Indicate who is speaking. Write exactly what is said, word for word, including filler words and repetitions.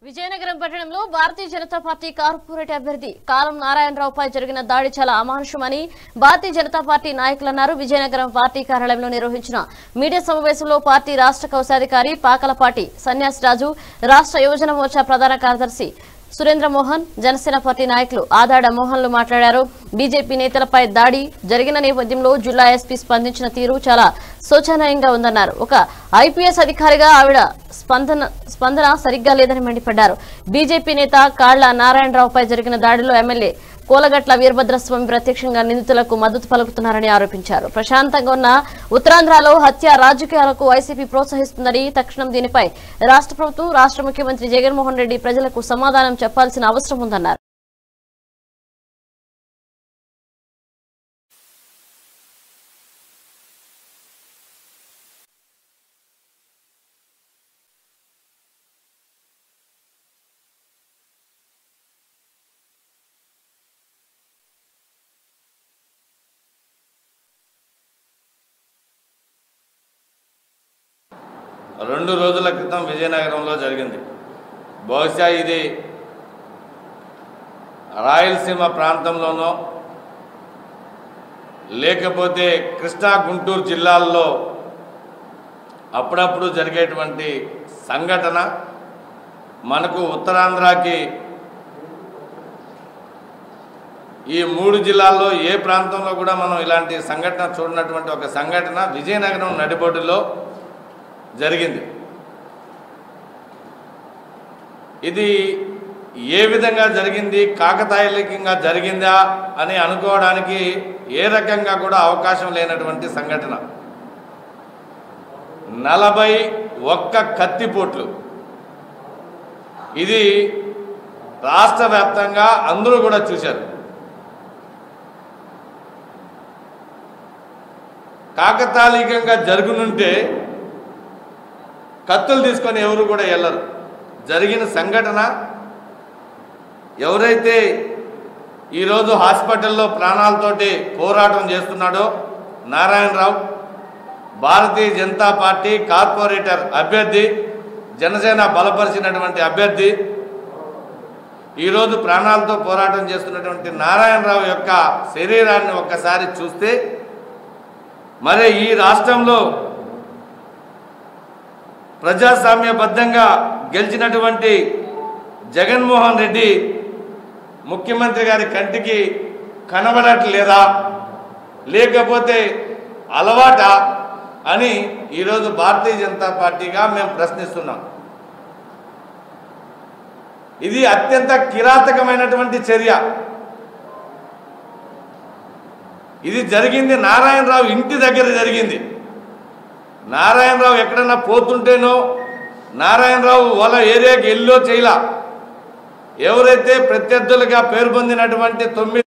Speaker 1: విజయనగరం పట్టణంలో భారతీయ Janata party corporate అభ్యర్థి కాలం నారాయణరావుపై జరిగిన దాడి చాలా అమానుషమని భారతీయ జనతా పార్టీ నాయకులు అన్నారు. విజయనగరం పార్టీ కార్యాలయంలో నిర్వహించిన మీడియా సమావేశంలో పార్టీ రాష్ట్ర కోశాధికారి పాకలపాటి సన్యాసిరాజు, రాష్ట్ర యువజన మోర్చా ప్రధాన కార్యదర్శి సురేంద్ర మోహన్, జనసేన పార్టీ నాయకులు ఆదాడ మోహన్లు మాట్లాడారు. బీజేపీ నేతలపై దాడి జరిగిన నేపథ్యంలో జిల్లా ఎస్పీ స్పందించిన తీరు చాలా శోచనీయంగా ఉందన్నారు. ఒక ఐపీఎస్ అధికారిగా ఆవిడ స్పందన స్పందన సరిగ్గా లేదని మండిపడ్డారు. బీజేపీ నేత కాళ్ల నారాయణరావుపై జరిగిన దాడిలో ఎమ్మెల్యే కోలగట్ల వీరభద్రస్వామి ప్రత్యక్షంగా నిందితులకు మద్దతు పలుకుతున్నారని ఆరోపించారు. ప్రశాంతంగా ఉన్న ఉత్తరాంధ్రలో హత్య రాజకీయాలకు వైసీపీ ప్రోత్సహిస్తుందని, తక్షణం దీనిపై రాష్ట్ర ప్రభుత్వం, రాష్ట్ర ముఖ్యమంత్రి జగన్మోహన్ రెడ్డి ప్రజలకు సమాధానం చెప్పాల్సిన అవసరం ఉందన్నారు.
Speaker 2: రెండు రోజుల క్రితం విజయనగరంలో జరిగింది. బహుశా ఇది రాయలసీమ ప్రాంతంలోనో లేకపోతే కృష్ణా గుంటూరు జిల్లాల్లో అప్పుడప్పుడు జరిగేటువంటి సంఘటన. మనకు ఉత్తరాంధ్రకి ఈ మూడు జిల్లాల్లో ఏ ప్రాంతంలో కూడా మనం ఇలాంటి సంఘటన చూడనటువంటి ఒక సంఘటన విజయనగరం నడిబొడ్డులో జరిగింది. ఇది ఏ విధంగా జరిగింది, కాకతాళీయంగా జరిగిందా అని అనుకోవడానికి ఏ రకంగా కూడా అవకాశం లేనటువంటి సంఘటన. నలభై ఒక్క కత్తిపోట్లు. ఇది రాష్ట్ర వ్యాప్తంగా అందరూ కూడా చూశారు. కాకతాళీయంగా జరుగునుంటే కత్తులు తీసుకొని ఎవరు కూడా వెళ్ళరు. జరిగిన సంఘటన ఎవరైతే ఈరోజు హాస్పిటల్లో ప్రాణాలతోటి పోరాటం చేస్తున్నాడో నారాయణరావు, భారతీయ జనతా పార్టీ కార్పొరేటర్ అభ్యర్థి, జనసేన బలపరిచినటువంటి అభ్యర్థి, ఈరోజు ప్రాణాలతో పోరాటం చేస్తున్నటువంటి నారాయణరావు యొక్క శరీరాన్ని ఒక్కసారి చూస్తే మరి ఈ రాష్ట్రంలో ప్రజాస్వామ్యబద్ధంగా గెలిచినటువంటి జగన్మోహన్ రెడ్డి ముఖ్యమంత్రి గారి కంటికి కనబడట్లేదా, లేకపోతే అలవాటా అని ఈరోజు భారతీయ జనతా పార్టీగా మేము ప్రశ్నిస్తున్నాం. ఇది అత్యంత కిరాతకమైనటువంటి చర్య. ఇది జరిగింది నారాయణరావు ఇంటి దగ్గర జరిగింది. నారాయణరావు ఎక్కడన్నా పోతుంటేనో, నారాయణరావు వాళ్ళ ఏరియాకి ఎల్లో చేయలా. ఎవరైతే ప్రత్యర్థులుగా పేరు పొందినటువంటి తొమ్మిది